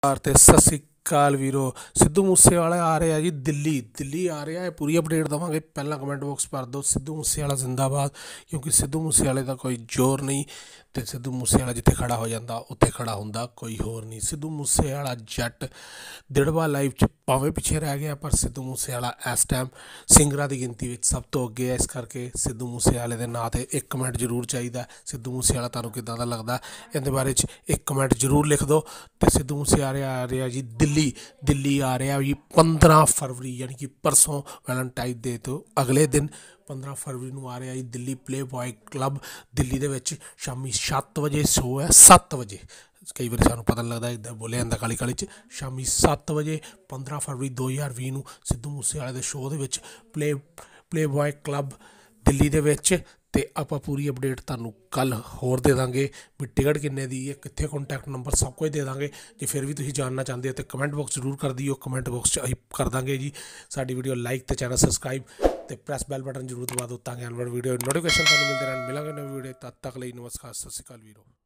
ਤੇ ਸਤਿ ਸ਼੍ਰੀ ਅਕਾਲ ਵੀਰੋ। ਸਿੱਧੂ ਮੂਸੇਵਾਲਾ ਆ ਰਿਹਾ ਜੀ ਦਿੱਲੀ ਆ ਰਿਹਾ ਹੈ। ਪੂਰੀ ਅਪਡੇਟ ਦੇਵਾਂਗੇ। ਪਹਿਲਾਂ ਕਮੈਂਟ ਬਾਕਸ ਭਰ ਦਿਓ ਸਿੱਧੂ ਮੂਸੇਵਾਲਾ ਜ਼ਿੰਦਾਬਾਦ, ਕਿਉਂਕਿ ਸਿੱਧੂ ਮੂਸੇਵਾਲੇ ਦਾ ਕੋਈ ਜ਼ੋਰ ਨਹੀਂ ਤੇ ਸਿੱਧੂ ਮੂਸੇਵਾਲਾ ਜਿੱਥੇ ਖੜਾ ਹੋ ਜਾਂਦਾ ਉੱਥੇ ਖੜਾ ਹੁੰਦਾ, ਕੋਈ ਹੋਰ ਨਹੀਂ। ਸਿੱਧੂ ਮੂਸੇਵਾਲਾ ਜੱਟ ਦਿੜਵਾ ਲਾਈਵ 'ਚ ਭਾਵੇਂ ਪਿੱਛੇ ਰਹਿ ਗਿਆ, ਪਰ ਸਿੱਧੂ ਮੂਸੇਵਾਲਾ ਇਸ ਟਾਈਮ ਸਿੰਗਰਾਂ ਦੀ ਗਿਣਤੀ ਵਿੱਚ ਸਭ ਤੋਂ ਅੱਗੇ ਹੈ। ਇਸ ਕਰਕੇ ਸਿੱਧੂ ਮੂਸੇਵਾਲੇ ਦੇ ਨਾਂ 'ਤੇ ਇੱਕ ਕਮੈਂਟ ਜ਼ਰੂਰ ਚਾਹੀਦਾ। ਸਿੱਧੂ ਮੂਸੇਵਾਲਾ ਤੁਹਾਨੂੰ ਕਿੱਦਾਂ ਦਾ ਲੱਗਦਾ, ਇਹਦੇ ਬਾਰੇ 'ਚ ਇੱਕ ਕਮੈਂਟ ਜ਼ਰੂਰ ਲਿਖ ਦਿਓ। ਤੇ ਸਿੱਧੂ ਮੂਸੇਵਾਲਾ ਆ ਰਿਹਾ ਜੀ ਦਿੱਲੀ ਆ ਰਿਹਾ ਜੀ 15 ਫਰਵਰੀ, ਯਾਨੀ ਕਿ ਪਰਸੋਂ ਵੈਲੈਂਟਾਈਨ ਡੇ ਤੋਂ ਅਗਲੇ ਦਿਨ 15 ਫਰਵਰੀ ਨੂੰ ਆ ਰਿਹਾ ਜੀ ਦਿੱਲੀ ਪਲੇਬॉय ਕਲੱਬ ਦਿੱਲੀ ਦੇ ਵਿੱਚ। ਸ਼ਾਮੀ 7 ਵਜੇ ਸ਼ੋਅ ਹੈ, 7 ਵਜੇ। ਕਈ ਵਾਰੀ ਸਾਨੂੰ ਪਤਾ ਨਹੀਂ ਲੱਗਦਾ, ਇੱਦਾਂ ਬੋਲਿਆ ਜਾਂਦਾ ਕਾਲੀ 'ਚ। ਸ਼ਾਮੀ 7 ਵਜੇ 15 ਫਰਵਰੀ 2020 ਨੂੰ ਸਿੱਧੂ ਮੂਸੇਵਾਲੇ ਦੇ ਸ਼ੋਅ ਦੇ ਵਿੱਚ ਪਲੇਬॉय ਕਲੱਬ ਦਿੱਲੀ ਦੇ ਵਿੱਚ। ਤੇ ਆਪਾਂ ਪੂਰੀ ਅਪਡੇਟ ਤੁਹਾਨੂੰ ਕੱਲ੍ਹ ਹੋਰ ਦੇ ਦਾਂਗੇ ਵੀ ਟਿਕਟ ਕਿੰਨੇ ਦੀ ਹੈ, ਕਿੱਥੇ ਕੰਟੈਕਟ ਨੰਬਰ, ਸਭ ਕੁਝ ਦੇ ਦਾਂਗੇ। ਜੇ ਫਿਰ ਵੀ ਤੁਸੀਂ ਜਾਣਨਾ ਚਾਹੁੰਦੇ ਹੋ ਤਾਂ ਕਮੈਂਟ ਬਾਕਸ ਜ਼ਰੂਰ ਕਰ ਦਿਓ। ਕਮੈਂਟ ਬਾਕਸ 'ਚ ਅਸੀਂ ਕਰ ਦਾਂਗੇ ਜੀ। ਸਾਡੀ ਵੀਡੀਓ ਲਾਈਕ ਤੇ ਚੈਨਲ ਸਬਸਕ੍ਰਾਈਬ ਤੇ ਪ੍ਰੈਸ ਬੈਲ ਬਟਨ ਜ਼ਰੂਰ ਦਬਾ ਦਿਓ ਤਾਂ ਕਿ ਆਉਣ ਵਾਲੀ ਵੀਡੀਓ ਨੋਟੀਫਿਕੇਸ਼ਨ ਤੁਹਾਨੂੰ ਮਿਲਦੇ ਰਹਿਣ। ਮਿਲਾਂਗੇ ਨਵੀਂ ਵੀਡੀਓ, ਤਦ ਤੱਕ ਲਈ ਨਮਸਕਾਰ, ਸਤਿ ਸ਼੍ਰੀ ਅਕਾਲ ਵੀਰੋ।